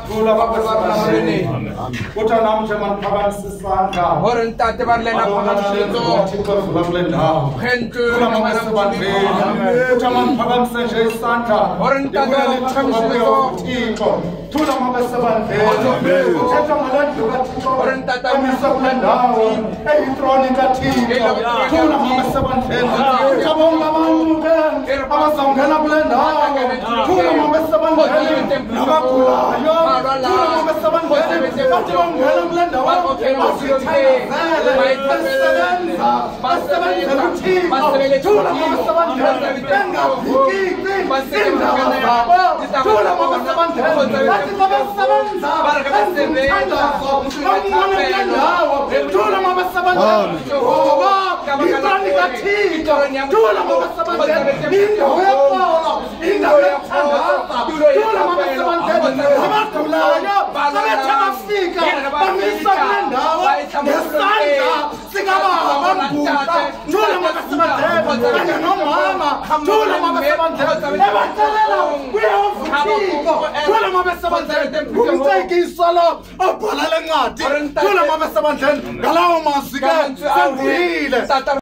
Thula mabesabantsheni. Uthi namhla maniphakamisa isandla. Hore ntate ba rena phakamisetso. Thixo evula kule ndawo. Thula mabesabantsheni. Uthi maniphakamisa nje isandla. Hore ntate ba phakamisetso. Thixo. Thula mabesabantsheni. Uthetha ngalandlu kaThixo. Hore ntate amisa kule ndawo. Eyithrone kaThixo. Thula mabesabantsheni. Ngiyabonga abantu ke abazawungena kule ndawo. Thula mabesabantsheni. Nabagulayo. Thula mabesabantsheni. Bathi bangena kule ndawo. Basebenzela uThixo. Thula mabesabantsheni. Bengaphikisi indaba zabo. Thula mabesabantsheni. Bathi babesebenza. Umthandazo. Bangena kule ndawo. Thula mabesabantsheni. Ngoba yintoni kaThixo. Thula mabesabantsheni. Indawo yoxolo. Indawo yokuthandaza. Thula mabesabantsheni. Abagulayo sebethe bafika bamisa kule ndawo ngesandla sikababa bamguqa. Thula mabesabantsheni. Kanye nomama. Thula mabesabantsheni. Ebacelela kuyehova uThixo. Thula mabesabantsheni. Umcekiso lo obhala le ncwadi. Thula mabesabantsheni. Ngalawo mazwi ke sendile.